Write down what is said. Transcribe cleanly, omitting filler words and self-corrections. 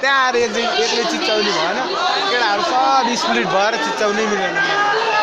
त्यहाँ आएर एक्लै चिच्चाउने भएन केटाहरू सब स्प्लिट भएर चिच्चाउनै मिलेन